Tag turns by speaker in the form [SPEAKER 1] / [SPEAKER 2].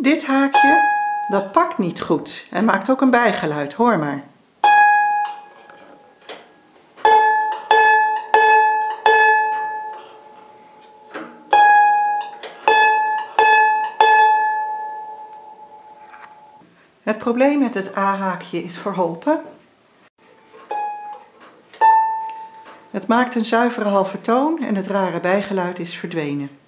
[SPEAKER 1] Dit haakje, dat pakt niet goed en maakt ook een bijgeluid, hoor maar. Het probleem met het A-haakje is verholpen. Het maakt een zuivere halve toon en het rare bijgeluid is verdwenen.